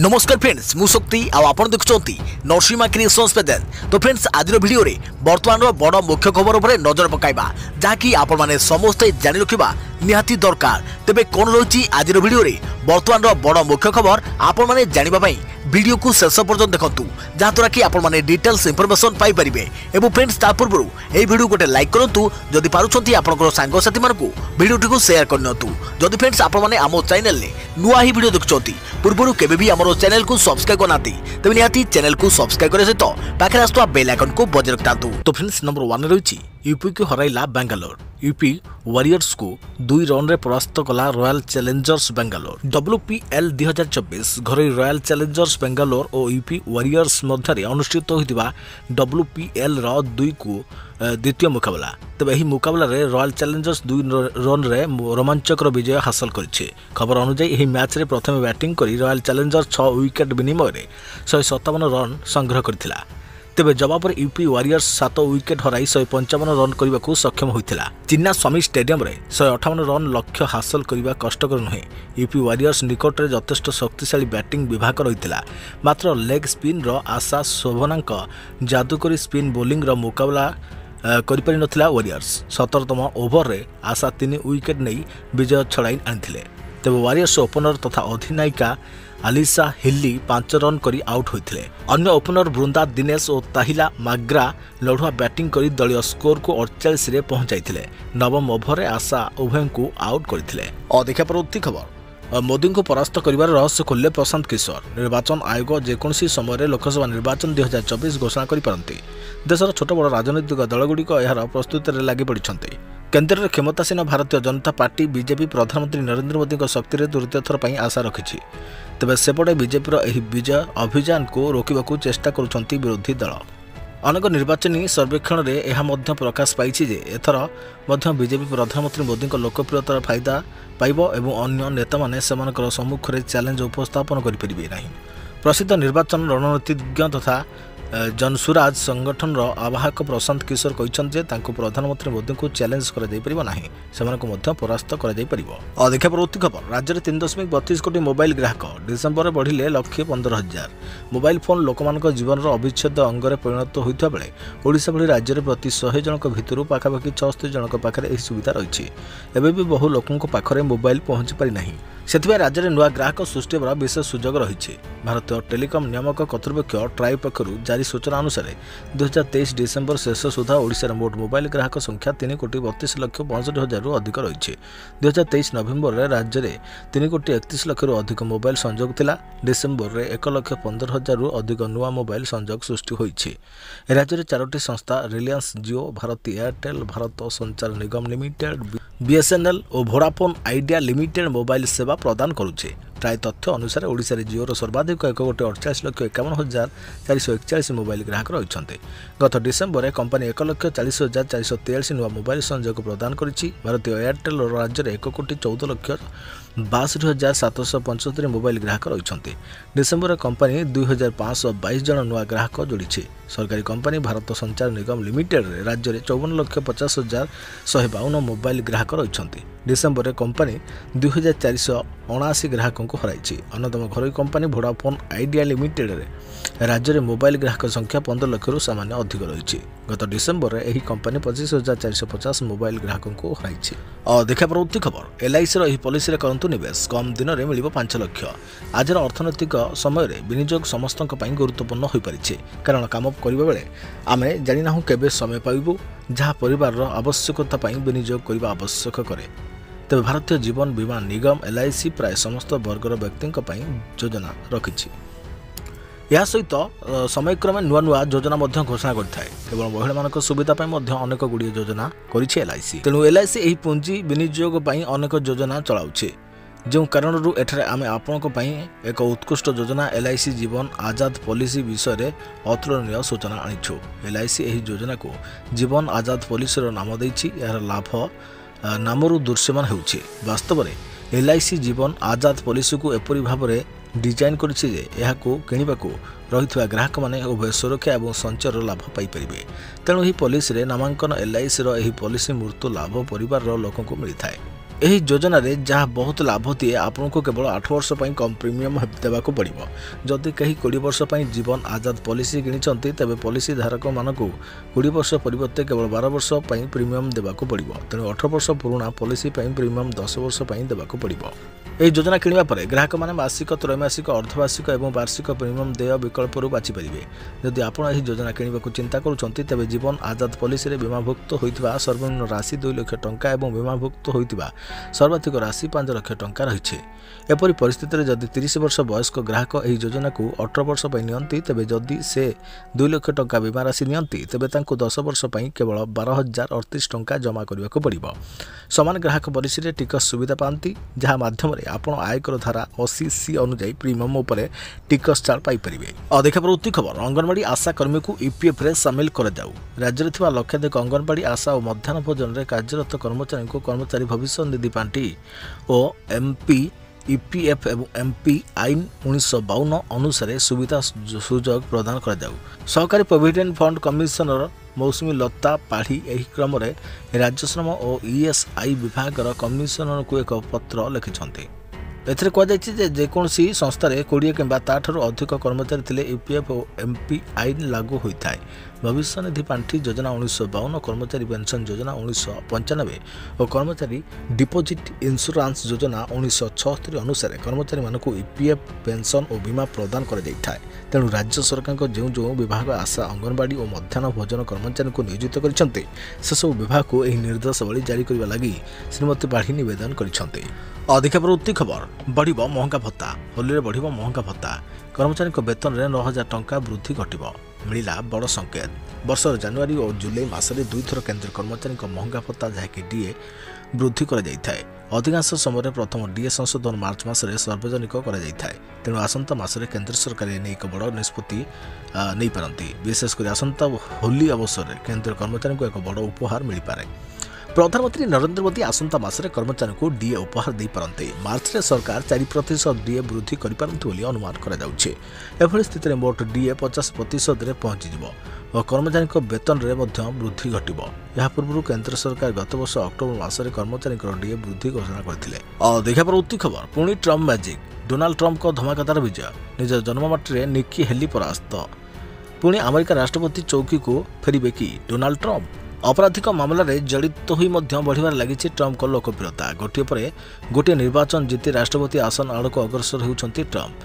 नमस्कार फ्रेंड्स मु शक्ति आपण देखुंत नरसिम्हा क्रिएशंस पेजेंट। तो फ्रेंड्स आज वीडियो रे वर्तमान बड़ मुख्य खबर उपर नजर पकाइबा जहाँकि आपण माने समस्ते जानि रखिबा निहाती दरकार। तेबे कोन रही आज वीडियो रे वर्तमान बड़ मुख्य खबर आपण माने जानिबा पई वीडियो को शेष पर्यंत देखंतु जहाँद्वारा कि आपण माने डिटेल्स इनफॉरमेशन पाई परिबे। एवं फ्रेंड्स ता पूर्व एई वीडियो गोटे लाइक करंतु जदि पारुछंती आपनकर सांग साथी मानकु वीडियो को शेयर करनतु। जदि फ्रेंड्स आपण माने आमो चैनल ने नुआ ही वीडियो देखुछंती पूर्व केबे भी हमरो चैनल को सब्सक्राइब करनाती तबे निहाती चैनल को सब्सक्राइब करे सहित पाखरे आस्तुवा बेल आइकन को बजाय रखतांतु। तो फ्रेंड्स नंबर 1 रही यूपी को हराइला बेंगालोर। यूपी वॉरियर्स को 2 रन रे परास्त कला रॉयल चैलेंजर्स बेंगालोर। WPL 2024 घरे रॉयल चैलेंजर्स बेंगालोर और यूपी वॉरियर्स मध्य अनुष्ठित होइतिबा WPL रो 2 को द्वितीय मुकाबला। तबे एही मुकाबला रे रॉयल चैलेंजर्स 2 रन रे रोमांचकर विजय हासिल करिছে। खबर अनुसार एही मैच रे प्रथम बैटिंग करी रॉयल चैलेंजर्स 6 विकेट विनिमय रे 157 रन संग्रह करथिला। तेबे जवाब रे यूपी वॉरियर्स 7 विकेट हराई 155 रन करने को सक्षम होइथिला। चिन्ना स्वामी स्टेडियम रे 158 रन लक्ष्य हासिल करने कष्टकर नुहे। यूपी वॉरियर्स निकट रे यथेष्ट शक्तिशाली बैटिंग विभाग रहिथिला। मात्र लेग स्पिन रो आशा शोभनांक जादुकरी स्पिन बोलिंग रो मुकाबला करिपारि नथिला वॉरियर्स। 17तम ओभर रे आशा 3 विकेट नहीं विजय छड़ाई आनिथिले। तेबे वॉरियर्स ओपनर तथा अधिनायिका आलिसा हिल्ली 5 रन करी आउट होइथिले। अन्य ओपनर बृंदा दिनेश और ताहिला माग्रा लढ़ुआ बैटिंग करी दलीय स्कोर को 48 रे पहुंचाइथिले। नवम ओभर रे आशा उभय को आउट करथिले। देखा परवर्ती खबर मोदी को परास्त करिवार रहस्य खोले प्रशांत किशोर। निर्वाचन आयोग जेकोसी समय लोकसभा निर्वाचन 2024 घोषणा करि पारंती। देशर छोट बड़ राजनीतिक दलगुड़िक यार प्रस्तुति में लगी पड़ते। केन्द्र में क्षमतासीन भारतीय जनता पार्टी बीजेपी प्रधानमंत्री नरेंद्र मोदी शक्ति में तृतीय थर पर आशा रखी। तेज सेपटे बीजेपी विजय अभियान को रोकने चेष्टा करुछंती विरोधी दल। अनेक निर्वाचनी सर्वेक्षण में यह प्रकाश पाई एथर बीजेपी प्रधानमंत्री मोदी लोकप्रियतार फायदा पाइब एवं अन्य नेता माने सेमानकर सम्मुख में चैलेंज उपस्थापन करें नहीं। प्रसिद्ध निर्वाचन रणनीतिज्ञ तथा जनसुराज संगठन आवाहक प्रशांत किशोर कहते प्रधानमंत्री मोदी को चैलेंज कर परास्त कर। देखा परवर्ती खबर राज्य में 3.32 कोटी मोबाइल ग्राहक डिसेम्बर में बढ़िले 1,15,000। मोबाइल फोन लोक जीवन अविच्छेद अंगरे परिणत होता बेले ओडिशा भली राज्य में प्रति 100 जनक भितर पाखापाखि 76 जनक पाखे यह सुविधा रही। एवं भी बहु लोकों पाखे मोबाइल पहुंची पारि नहीं। से राज्य में नुआ ग्राहक सृष्टि विशेष सुजोग रही। भारतीय टेलीकम नियामक कर्तृपक्ष ट्राई पक्षर जारी सूचना अनुसार 2023 डिसेम्बर शेष सुधा ओडिशा मोट मोबाइल ग्राहक संख्या 3,32,65,000 रु अधिक रही। 2023 नवेम्बर में राज्य में 3,31,00,000 रु अधिक मोबाइल संजोग थिला। डिसेम्बर में 1,15,000 रु अधिक नुआ मोबाइल संजोग सृष्टि होइछि। राज्य में 4टी संस्था Reliance Jio, Bharti Airtel, Bharat Sanchar Nigam Limited, BSNL और वोडाफोन आइडिया लिमिटेड मोबाइल सेवा प्रदान करुचे। ट्राई तथ्य अनुसार ओडिशा रे जिओर सर्वाधिक 1,48,41,441 मोबाइल ग्राहक रही। गत डिसेम्बर में कंपनी 1,40,443 नुआ मोबाइल संजोग प्रदान करिछि। भारतीय एयरटेल राज्य में 1,14,62,775 मोबाइल ग्राहक रही। डिसेम्बर में कंपनी 2,522 जन नुआ ग्राहक जोड़ी। सरकारी कंपनी भारत संचार निगम लिमिटेड राज्य में 54,50,152 मोबाइल ग्राहक रही। डिसेम्बर में कंपनी 2,479 ग्राहकों को हराई। अन्यतम घरोई कंपनी वोडाफोन आइडिया लिमिटेड राज्य में मोबाइल ग्राहक संख्या 15 लाख रु सामान्य अधिक रही। गत डिसेम्बर में यह कंपनी 25,450 मोबाइल ग्राहकों को हराई। देखा परवर्ती खबर LIC पॉलिसी करंतु निवेश कम दिन में मिल 5 लाख। आज अर्थनैतिक समय विनियोग समस्त गुरुत्वपूर्ण हो पारि। कारण काम करबा बेले आमे जानि नाहु केबे समय पाइबु जहाँ परिवार आवश्यकता विनियोग करने आवश्यक करे। तेज भारतीय जीवन बीमा निगम LIC प्राय समस्त वर्गर व्यक्ति योजना रखी। यह सहित समयक्रमे नुआ नुआ योजना घोषणा करथाय। केवल महिला सुविधा अनेक गुड़िए योजना करिछि LIC। तेणु LIC यही पुंजी विनियोग अनेक योजना चलाउछे। जो कारण एठारे आमे आपनको एक उत्कृष्ट योजना LIC जीवन आजाद पॉलिसी विषय में अतुलनीय सूचना आनिछु। LIC यही योजना को जीवन आजाद पॉलिसी नाम देछि। यार लाभ नामरू दृश्यमान होउछि। वास्तव में LIC जीवन आजाद पॉलिसी को एपरी भाव में डिजाइन करिछि जे एहाको किनिबाको रहितवा ग्राहक माने उभय सुरक्षा और संचयर लाभ पाई परिबे। तेणु ही पॉलिसी रे नामांकन LIC रो एही पॉलिसी मृत्यु लाभ परिवार लोकों को मिलता है। ଏହି ଯୋଜନାରେ ଯାହା ବହୁତ ଲାଭ ଦିଏ ଆପଣଙ୍କୁ କେବଳ 8 ବର୍ଷ ପାଇଁ କମ୍ ପ୍ରିମିୟମ୍ ଦେବାକୁ ପଡ଼ିବ। ଯଦି କେହି 20 ବର୍ଷ ପାଇଁ ଜୀବନ ଆଜାଦ ପଲିସି କିଣିଛନ୍ତି ତେବେ ପଲିସି ଧାରକମାନଙ୍କୁ 20 ବର୍ଷ ପରିବର୍ତ୍ତେ କେବଳ 12 ବର୍ଷ ପାଇଁ ପ୍ରିମିୟମ୍ ଦେବାକୁ ପଡ଼ିବ। ତେଣୁ 18 ବର୍ଷ ପୁରୁଣା ପଲିସି ପାଇଁ ପ୍ରିମିୟମ୍ 10 ବର୍ଷ ପାଇଁ ଦେବାକୁ ପଡ଼ିବ। ଏହି ଯୋଜନା କିଣିବା ପରେ ଗ୍ରାହକମାନେ ମାସିକ, ତ୍ରୈମାସିକ, ଅର୍ଦ୍ଧବାର୍ଷିକ ଏବଂ ବାର୍ଷିକ ପ୍ରିମିୟମ୍ ଦେୟ ବିକଳ୍ପରୁ ବାଛିପାରିବେ। ଯଦି ଆପଣ ଏହି ଯୋଜନା କିଣିବାକୁ ଚିନ୍ତା କରୁଛନ୍ତି ତେବେ ଜୀବନ ଆଜାଦ ପଲିସିରେ ବୀମାଭୁକ୍ତ ହୋଇଥିବା ସର୍ବନିମ୍ନ ରାଶି 2 ଲକ୍ଷ ଟଙ୍କା ଏବଂ ବୀମାଭୁକ୍ତ ହୋଇଥିବା ସର୍ବାଧିକ ରାଶି 5 ଲକ୍ଷ ଟଙ୍କା ରହିଛି। ଏପରି ପରିସ୍ଥିତିରେ ଯଦି 30 ବର୍ଷ ବୟସ୍କ ଗ୍ରାହକ ଏହି ଯୋଜନାକୁ 18 ବର୍ଷ ପାଇଁ ନିଅନ୍ତି ତେବେ ଯଦି ସେ 2 ଲକ୍ଷ ଟଙ୍କା ବୀମା ରାଶି ନିଅନ୍ତି ତେବେ ତାଙ୍କୁ 10 ବର୍ଷ ପାଇଁ କେବଳ 12,038 ଟଙ୍କା ଜମା କରିବାକୁ ପଡ଼ିବ। ସମାନ ଗ୍ରାହକ ପଲିସିରେ ଟିକସ ସୁବିଧା ପାଆନ୍ତି ଯାହା ମାଧ୍ୟମରେ ଆପଣ ଆୟକର ଧାରା 80C ଅନୁଯାୟୀ ପ୍ରିମିୟମ୍ ଉପରେ ଟିକସ ଛାଡ଼ ପାଇପାରିବେ। ଅଧିକ ପ୍ରବୃତ୍ତି ଖବର, ଅଙ୍ଗନବାଡ଼ି ଆଶା କର୍ମୀଙ୍କୁ ଇପିଏଫ୍ରେ ସାମିଲ କରାଯାଉ। ରାଜ୍ୟରେ ଥିବା ଲକ୍ଷାଧିକ ଅଙ୍ଗନବାଡ଼ି ଆଶା ଓ ମଧ୍ୟାହ୍ନ ଭୋଜନରେ କାର୍ଯ୍ୟରତ କର୍ମଚାରୀଙ୍କୁ କର୍ମଚାରୀ ଭବିଷ୍ୟତ ନିଧି ପାଣ୍ଠି ଓ ଏମ୍ପି ଇପିଏଫ୍ ଏବଂ ଏମ୍ପି ଆଇନ 1952 ଅନୁସାରେ ସୁବିଧା ସୁଯୋଗ ପ୍ରଦାନ କରାଯାଉ। ସହକାରୀ provident fund commissioner Mousumi Lata Padhi ଏହି କ୍ରମରେ ରାଜ୍ୟ ଶ୍ରମ ଓ ଇଏସ୍ଆଇ ବିଭାଗର କମିଶନରଙ୍କୁ ଏକ ପତ୍ର ଲେଖିଛନ୍ତି। ଏଥିରେ କୁହାଯାଇଛି ଯେ ଯେକୌଣସି ସଂସ୍ଥାରେ 20 କିମ୍ବା ତାଠାରୁ ଅଧିକ କର୍ମଚାରୀ ଥିଲେ ଇପିଏଫ୍ ଓ ଏମ୍ପି ଆଇନ ଲାଗୁ ହୋଇଥାଏ। ଭବିଷ୍ୟ ନିଧି ପାଣ୍ଠି ଯୋଜନା 1952, କର୍ମଚାରୀ ପେନ୍ସନ୍ ଯୋଜନା 1995 ଓ କର୍ମଚାରୀ ଡିପୋଜିଟ୍ ଇନ୍ସୁରାନ୍ସ ଯୋଜନା 1976 ଅନୁସାରେ କର୍ମଚାରୀମାନଙ୍କୁ ଇପିଏଫ୍ ପେନ୍ସନ୍ ଓ ବୀମା ପ୍ରଦାନ କରାଯାଇଥାଏ। ତେଣୁ ରାଜ୍ୟ ସରକାରଙ୍କ ଯେଉଁ ବିଭାଗ ଆଶା, ଅଙ୍ଗନବାଡ଼ି ଓ ମଧ୍ୟାହ୍ନ ଭୋଜନ କର୍ମଚାରୀଙ୍କୁ ନିୟୋଜିତ କରିଛନ୍ତି ସେସବୁ ବିଭାଗକୁ ଏହି ନିର୍ଦ୍ଦେଶାବଳୀ ଜାରି କରିବା ଲାଗି ଶ୍ରୀମତୀ ପାଢ଼ୀ ନିବେଦନ କରିଛନ୍ତି। ଅଧିକ ପ୍ରବୃତ୍ତି ଖବର, ବଢ଼ିବ ମହଙ୍ଗା ଭତ୍ତା। ହୋଲିରେ ବଢ଼ିବ ମହଙ୍ଗା ଭତ୍ତା। କର୍ମଚାରୀଙ୍କ ବେତନରେ 9,000 ଟଙ୍କା ବୃଦ୍ଧି ଘଟିବ, ମିଳିଲା ବଡ଼ ସଂକେତ। ବର୍ଷର ଜାନୁଆରୀ ଓ ଜୁଲାଇ ମାସରେ 2 ଥର କେନ୍ଦ୍ର କର୍ମଚାରୀଙ୍କ ମହଙ୍ଗା ଭତ୍ତା ଯାହାକି ଡିଏ ବୃଦ୍ଧି କରାଯାଇଥାଏ। ଅଧିକାଂଶ ସମୟରେ ପ୍ରଥମ ଡିଏ ସଂଶୋଧନ ମାର୍ଚ୍ଚ ମାସରେ ସାର୍ବଜନିକ କରାଯାଇଥାଏ। ତେଣୁ ଆସନ୍ତା ମାସରେ କେନ୍ଦ୍ର ସରକାର ଏନେଇ ଏକ ବଡ଼ ନିଷ୍ପତ୍ତି ନେଇପାରନ୍ତି। ବିଶେଷ କରି ଆସନ୍ତା ହୋଲି ଅବସରରେ କେନ୍ଦ୍ର କର୍ମଚାରୀଙ୍କୁ ଏକ ବଡ଼ ଉପହାର ମିଳିପାରେ। ପ୍ରଧାନମନ୍ତ୍ରୀ ନରେନ୍ଦ୍ର ମୋଦି ଆସନ୍ତା ମାସରେ କର୍ମଚାରୀଙ୍କୁ ଡିଏ ଉପହାର ଦେଇପାରନ୍ତି। ମାର୍ଚ୍ଚରେ ସରକାର 4% ଡିଏ ବୃଦ୍ଧି କରିପାରନ୍ତି ବୋଲି ଅନୁମାନ କରାଯାଉଛି। ଏଭଳି ସ୍ଥିତିରେ ମୋଟ ଡିଏ 50%ରେ ପହଞ୍ଚିଯିବ ଓ କର୍ମଚାରୀଙ୍କ ବେତନରେ ମଧ୍ୟ ବୃଦ୍ଧି ଘଟିବ। ଏହା ପୂର୍ବରୁ କେନ୍ଦ୍ର ସରକାର ଗତ ବର୍ଷ ଅକ୍ଟୋବର ମାସରେ କର୍ମଚାରୀଙ୍କର ଡିଏ ବୃଦ୍ଧି ଘୋଷଣା କରିଥିଲେ। ଅଧିକ ପ୍ରବୃତ୍ତି ଖବର, ପୁଣି ଟ୍ରମ୍ପ ମ୍ୟାଜିକ୍। ଡୋନାଲ୍ଡ ଟ୍ରମ୍ପଙ୍କ ଧମାକାଦାର ବିଜୟ। ନିଜ ଜନ୍ମମାଟିରେ ନିକି ହେଲି ପରାସ୍ତ। ପୁଣି ଆମେରିକା ରାଷ୍ଟ୍ରପତି ଚୌକିକୁ ଫେରିବେ କି ଡୋନାଲ୍ଡ ଟ୍ରମ୍ପ? ଅପରାଧିକ ମାମଲାରେ ଜଡ଼ିତ ହୋଇ ମଧ୍ୟ ବଢ଼ିବାରେ ଲାଗିଛି ଟ୍ରମ୍ପଙ୍କ ଲୋକପ୍ରିୟତା। ଗୋଟିଏ ପରେ ଗୋଟିଏ ନିର୍ବାଚନ ଜିତି ରାଷ୍ଟ୍ରପତି ଆସନ ଆଡ଼କୁ ଅଗ୍ରସର ହେଉଛନ୍ତି ଟ୍ରମ୍ପ।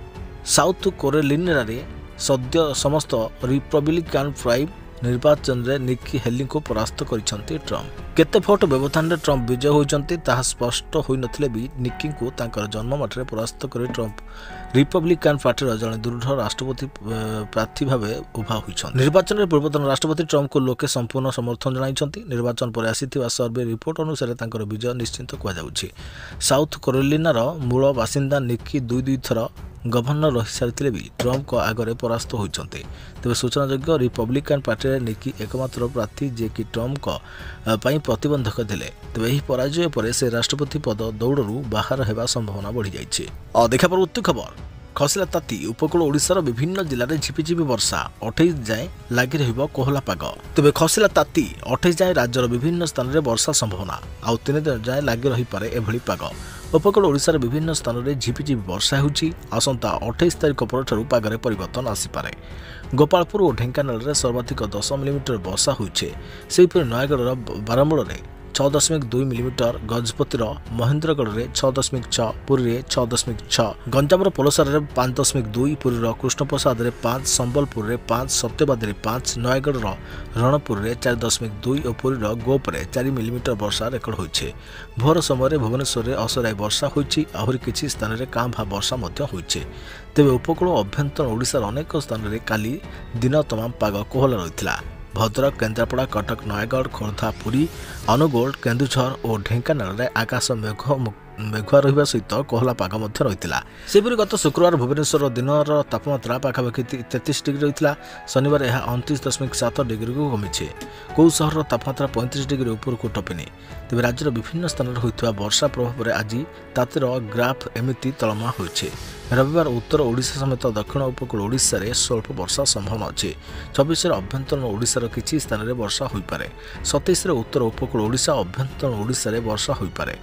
ସାଉଥ କାରୋଲିନାରେ ସଦ୍ୟ ସମସ୍ତ ରିପବ୍ଲିକାନ୍ ପ୍ରାଇମ୍ ନିର୍ବାଚନରେ ନିକି ହେଲିଙ୍କୁ ପରାସ୍ତ କରିଛନ୍ତି ଟ୍ରମ୍ପ। କେତେ ଭୋଟ ବ୍ୟବଧାନରେ ଟ୍ରମ୍ପ ବିଜୟ ହୋଇଛନ୍ତି ତାହା ସ୍ପଷ୍ଟ ହୋଇନଥିଲେ ବି ନିକିଙ୍କୁ ତାଙ୍କର ଜନ୍ମମାଟିରେ ପରାସ୍ତ କରି ଟ୍ରମ୍ପ ରିପବ୍ଲିକାନ୍ ପାର୍ଟିର ଜଣେ ଦୃଢ଼ ରାଷ୍ଟ୍ରପତି ପ୍ରାର୍ଥୀ ଭାବେ ଉଭା ହୋଇଛନ୍ତି। ନିର୍ବାଚନରେ ପୂର୍ବତନ ରାଷ୍ଟ୍ରପତି ଟ୍ରମ୍ପଙ୍କୁ ଲୋକେ ସମ୍ପୂର୍ଣ୍ଣ ସମର୍ଥନ ଜଣାଇଛନ୍ତି। ନିର୍ବାଚନ ପରେ ଆସିଥିବା ସର୍ଭେ ରିପୋର୍ଟ ଅନୁସାରେ ତାଙ୍କର ବିଜୟ ନିଶ୍ଚିତ କୁହାଯାଉଛି। ସାଉଥ କାରୋଲିନାର ମୂଳ ବାସିନ୍ଦା ନିକି 2 ଥର ଗଭର୍ଣ୍ଣର ରହିସାରିଥିଲେ ବି ଟ୍ରମ୍ପଙ୍କ ଆଗରେ ପରାସ୍ତ ହୋଇଛନ୍ତି। ତେବେ ସୂଚନାଯୋଗ୍ୟ ରିପବ୍ଲିକାନ୍ ପାର୍ଟିରେ ନିକି એકમાત્ર ପ୍ରାର୍ଥୀ ଯିଏକି ଟ୍ରମ୍ପଙ୍କ ପାଇଁ ପ୍ରତିବନ୍ଧକ ଥିଲେ। ତେବେ ଏହି ପରାଜୟ ପରେ ସେ ରାଷ୍ଟ୍ରପତି ପଦ ଦୌଡ଼ରୁ ବାହାର ହେବା ସମ୍ଭାବନା ବଢ଼ିଯାଇଛି। ଅଧିକ ପ୍ରବୃତ୍ତି ଖବର, ଖସିଲା ତାତି। ଉପକୂଳ ଓଡ଼ିଶାର ବିଭିନ୍ନ ଜିଲ୍ଲାରେ ଝିପିଝିପି ବର୍ଷା। 28 ଯାଏଁ ଲାଗି ରହିବ କୋହଲା ପାଗ। ତେବେ ଖସିଲା ତାତି। 28 ଯାଏଁ ରାଜ୍ୟର ବିଭିନ୍ନ ସ୍ଥାନରେ ବର୍ଷା ସମ୍ଭାବନା। ଆଉ 3 ଦିନ ଯାଏଁ ଲାଗି ରହିପାରେ ଏଭଳି ପାଗ। ଉପକୂଳ ଓଡ଼ିଶାର ବିଭିନ୍ନ ସ୍ଥାନରେ ଝିପିଝିପି ବର୍ଷା ହେଉଛି। ଆସନ୍ତା 28 ତାରିଖ ପରଠାରୁ ପାଗରେ ପରିବର୍ତ୍ତନ ଆସିପାରେ। ଗୋପାଳପୁର ଓ ଢେଙ୍କାନାଳରେ ସର୍ବାଧିକ 10 ମିଲିମିଟର ବର୍ଷା ହୋଇଛି। ସେହିପରି ନୟାଗଡ଼ର ବାରମୂଳରେ 6.2 ମିଲିମିଟର, ଗଜପତିର ମହେନ୍ଦ୍ରଗଡ଼ରେ 6.6, ପୁରୀରେ 6.6, ଗଞ୍ଜାମର ପୋଲସାରରେ 5.2, ପୁରୀର କୃଷ୍ଣପ୍ରସାଦରେ 5, ସମ୍ବଲପୁରରେ 5, ସତ୍ୟବାଦୀରେ 5, ନୟାଗଡ଼ର ରଣପୁରରେ 4.2 ଓ ପୁରୀର ଗୋପରେ 4 ମିଲିମିଟର ବର୍ଷା ରେକର୍ଡ ହୋଇଛି। ଭୋର ସମୟରେ ଭୁବନେଶ୍ୱରରେ ଅସରାଏ ବର୍ଷା ହୋଇଛି। ଆହୁରି କିଛି ସ୍ଥାନରେ କାଁ ଭାଁ ବର୍ଷା ମଧ୍ୟ ହୋଇଛି। ତେବେ ଉପକୂଳ ଓ ଆଭ୍ୟନ୍ତର ଓଡ଼ିଶାର ଅନେକ ସ୍ଥାନରେ କାଲି ଦିନ ତମାମ ପାଗ କୋହଲା ରହିଥିଲା। ଭଦ୍ରକ, କେନ୍ଦ୍ରାପଡ଼ା, କଟକ, ନୟାଗଡ଼, ଖୋର୍ଦ୍ଧା, ପୁରୀ, ଅନୁଗୁଳ, କେନ୍ଦୁଝର ଓ ଢେଙ୍କାନାଳରେ ଆକାଶ मेघुआ रहिबा सहित कोहला पाग मध्य रहितिला। सेपरि गत शुक्रवार भुवनेश्वर दिनर तापमात्रा पाखापाखि 33 डिग्री रहितिला। शनिवार यह 29.7 डिग्री को कमिছে। कौ सहर तापमात्रा 35 डिग्री ऊपर को टपिनी। तेज राज्यर विभिन्न स्थान में होता वर्षा प्रभाव में आज तातीर ग्राफ एमती तलमा होइছে। रविवार उत्तर ओडिशा समेत दक्षिण उपकूल ओडिशा रे स्वल्प वर्षा संभावना अच्छी। 24 अभ्यंतरण ओडिशार किछि स्थान में वर्षा हो पारे। 27 उत्तर उपकूल ओडिशा अभ्यंतरण ओडिशा रे वर्षा हो पारे।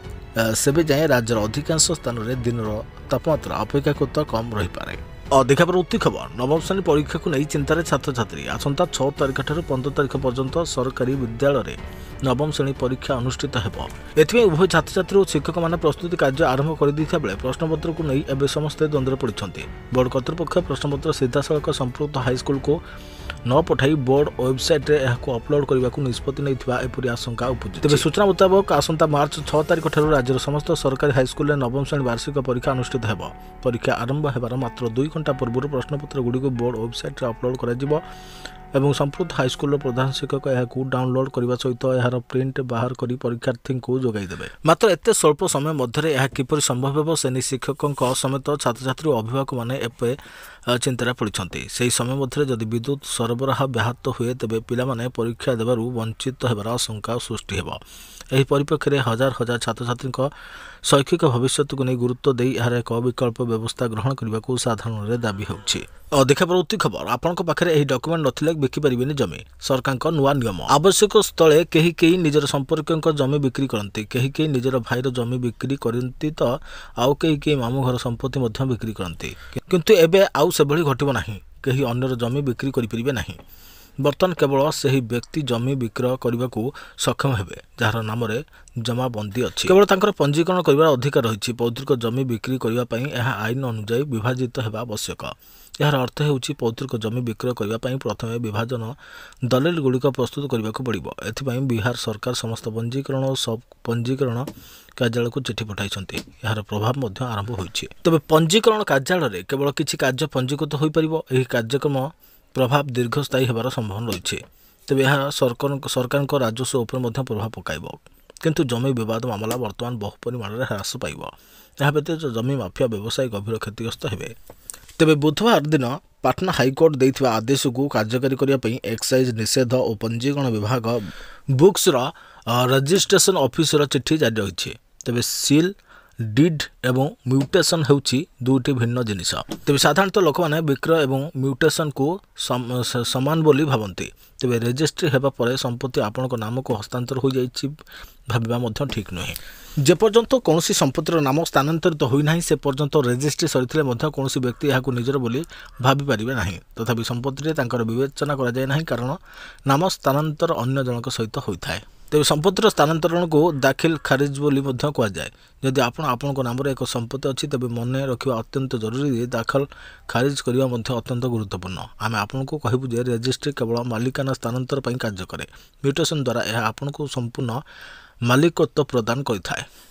सेबे जाए राज्यर अधिकांश स्थान में दिन तापमात्रा अपेक्षाकृत कम रही पारे। अधिका प्रवृत्ति खबर नवम श्रेणी परीक्षा को नहीं चिंतार छात्र छात्री आसंता 6 तारिख ठारू 15 तारिख पर्यंत सरकारी विद्यालय नवम श्रेणी परीक्षा अनुष्ठित हेबो। एथिमे उभय छात्र छात्री और शिक्षक माने प्रस्तुति कार्य आरंभ कर दैथा बेले प्रश्नपत्र को नहीं एबे समस्त द्वंद्व पड़िछंती। बोर्ड कर्तृपक्ष प्रश्नपत्र सीधासलख संपूर्ण हाईस्कूल को न पठाई बोर्ड वेबसाइट रे एहाको अपलोड करने को निष्पत्ति नैथिबा एपरि आशंका उपजित। तेबे सूचना मुताबक आसंता मार्च 6 तारिख ठारू राज्यर समस्त सरकारी हाईस्कूल रे नवम श्रेणी वार्षिक परीक्षा अनुष्ठित हेबो। परीक्षा आरंभ हेबार मात्र 2 घंटा पूर्व प्रश्नपत्र गुडी को बोर्ड वेबसाइट रे अपलोड करा जिवो एवं संपूर्ण हाईस्कूल प्रधान शिक्षक यह डाउनलोड करने सहित यार प्रिंट बाहर कर परीक्षार्थी को जोगाईदेवे। मात्र एत स्वल्प समय मध्य यह किपर संभव हो से शिक्षकों समेत छात्र छात्री और अभिभावक मैंने एपे चिंतार पड़ते। से समय मध्य जदि विद्युत सरबराह व्याहत हुए तेज पिलाने परीक्षा देवु वंचित होबार आशंका सृष्टि हेब। एही परिप्रेक्षी में हजार हजार छात्र छात्री शैक्षिक भविष्य को नहीं गुरुत्व दे यार एक विकल्प व्यवस्था ग्रहण करने को साधारण दाबी होउछि। अधिका प्रवृत्ति खबर आपण पाखे यही डॉक्यूमेंट नथिले बिकी परिबेनी जमी। सरकार नुआ नियम आवश्यक स्थले कहीं निजर संपर्क जमी बिक्री करती, कहीं निजर भाईर जमी बिक्री करती तो आउ कहीं मामू घर संपत्ति मध्य बिक्री करती। किंतु एबे आउ सेभली घटिबो नाही। कहीं अन्यर जमी बिक्री करिपरिबे नाही। बर्तमान केवल सही व्यक्ति जमी विक्रय करने को सक्षम हेबे जार नाम जमाबंदी अच्छी। केवल तांकर पंजीकरण कर अधिकार रही। पौतृक जमी बिक्री करने यह आईन अनुजाई विभाजित होगा आवश्यक। यार अर्थ होउछि पौतृक जमी विक्रय करने प्रथम विभाजन दलिल गुड़िक प्रस्तुत करने को पड़ो। एथिपाई बिहार सरकार समस्त पंजीकरण और सब पंजीकरण कार्यालय को चिठी पठाई। यार प्रभाव आरंभ होइछि। तबे पंजीकरण कार्यालय केवल किछि कार्य पंजीकृत हो पारिबो। एही कार्यक्रम प्रभाव दीर्घस्थायी होबार संभावना रही। तेज यह सरकार राजस्व उपर प्रभाव पकाइब। किंतु जमी विवाद मामला वर्तमान बहु परिमाण में ह्रास पाइब। यह व्यतीत जमी माफिया व्यवसायी गभीर क्षतिग्रस्त हेबे। तेबे बुधवार दिन पाटना हाईकोर्ट देइथिबा आदेश को कार्यकारी करने एक्साइज निषेध और पंजीकरण विभाग बुक्स रजिस्ट्रेशन ऑफिसर चिठी जारी रही। तेबे सील डिड एवं म्यूटेशन होउछि दुटी भिन्न जिनिस। तेबे साधारणतः लोक माने विक्रय एवं म्यूटेशन को समान बोली भावती। तेबे रजिस्ट्री हेबा परे संपत्ति आपनक नाम को हस्तांतर हो जाइछि भाबिबा मध्य ठीक नुहे। जे पर्यंत कौनसी संपत्तिर नाम स्थानांतरित होई नाही से पर्यंत रजिस्ट्री सरिथिले मध्य कौनसी व्यक्ति याकू निजर बोली भाबी परिबे नाही। तथापि संपत्ति तांकर विवेचना करा जाय नाही कारण नाम स्थानांतर अन्य जनक सहित होइथाय। तेज संपत्तिर स्थानांतरण को दाखिल खारिज बोली कह जाए। जदि आपण नाम एक संपत्ति अच्छी तेज मन रखा अत्यंत जरूरी। दाखल खारिज करने अत्यंत गुरुत्वपूर्ण। आम आपन को कहबू जे रजिस्ट्री केवल मालिकाना स्थानांतर कार्य करे। म्यूटेशन द्वारा यह आपन को संपूर्ण मालिकत्व प्रदान करिथाय।